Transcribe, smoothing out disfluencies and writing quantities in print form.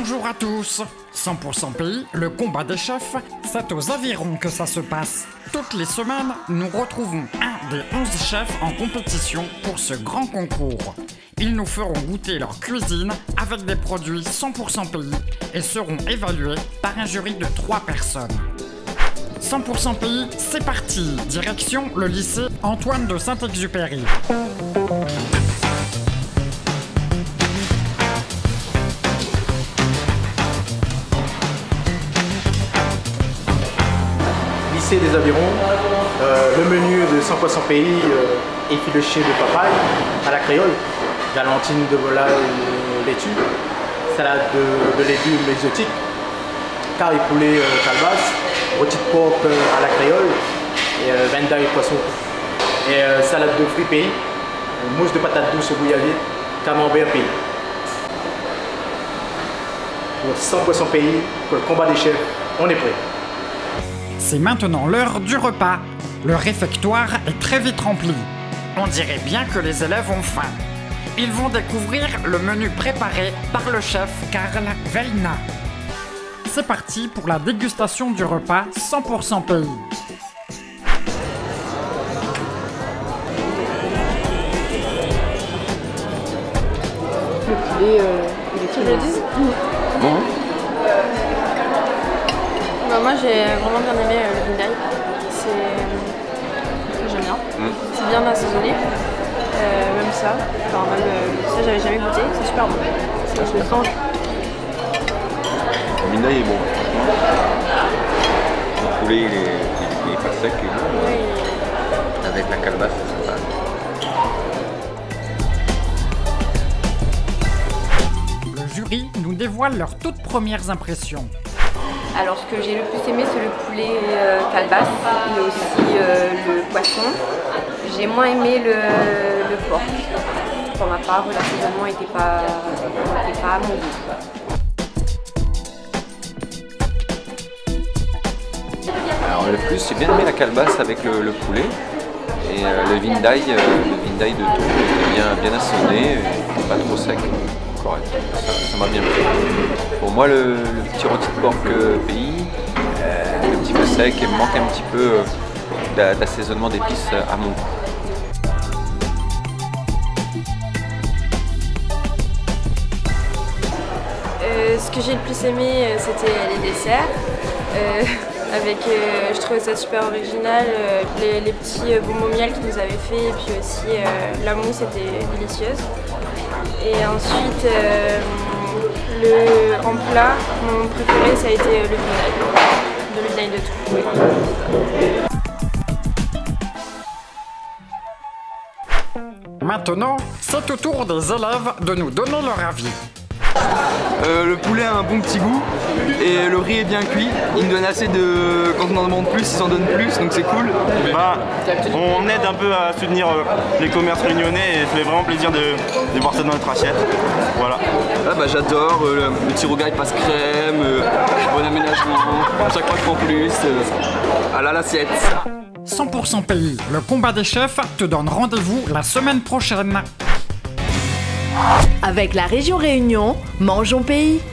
Bonjour à tous. 100% pays, le combat des chefs, c'est aux avirons que ça se passe. Toutes les semaines, nous retrouvons un des 11 chefs en compétition pour ce grand concours. Ils nous feront goûter leur cuisine avec des produits 100% pays et seront évalués par un jury de 3 personnes. 100% pays, c'est parti. Direction le lycée Antoine de Saint-Exupéry. Lycée des Avirons, le menu de 100% pays, effiloché de papaye à la créole, galantine de volaille laitue, salade de légumes exotiques, carré poulet calebasse, rôti de porc à la créole, et venda et poisson. Et salade de fruits pays, mousse de patates douces au bouillabaisse, camembert pays. Pour 100% pays, pour le combat des chefs, on est prêt. C'est maintenant l'heure du repas. Le réfectoire est très vite rempli. On dirait bien que les élèves ont faim. Ils vont découvrir le menu préparé par le chef Karl Wellna. C'est parti pour la dégustation du repas 100% pays. Le poulet, il est très bon. Bon. Bah moi j'ai vraiment bien aimé le vinaille, j'aime bien, c'est bien assaisonné, même ça, enfin même ça j'avais jamais goûté, c'est super bon, ça se change. Le vinaille est bon, le poulet il est pas sec, Oui. avec la calebasse c'est sympa. Le jury nous dévoile leurs toutes premières impressions. Alors ce que j'ai le plus aimé c'est le poulet calebasse et aussi le poisson. J'ai moins aimé le porc. Pour ma part, l'assaisonnement n'était pas à mon goût. Alors le plus j'ai bien aimé la calebasse avec le poulet et le vinaille de thon était bien assaisonné, pas trop sec. Correct. Ça m'a bien plu. Pour moi, le petit rôti de porc pays, un petit peu sec et me manque un petit peu d'assaisonnement d'épices à mon goût. Ce que j'ai le plus aimé c'était les desserts. Je trouvais ça super original, les petits bonbons miel qu'ils nous avaient fait et puis aussi la mousse était délicieuse. Et ensuite, en plat, mon préféré ça a été le vinaille de thon. Maintenant, c'est au tour des élèves de nous donner leur avis. Le poulet a un bon petit goût et le riz est bien cuit. Il nous donne assez de... Quand on en demande plus, il s'en donne plus, donc c'est cool. Bah, on aide un peu à soutenir les commerces réunionnais et ça fait vraiment plaisir de voir ça dans notre assiette. Voilà. Ah bah, j'adore, le petit rogaille passe crème, bon aménagement, chaque fois je prends plus, à l'assiette. 100% pays, le combat des chefs te donne rendez-vous la semaine prochaine. Avec la région Réunion, mangeons pays.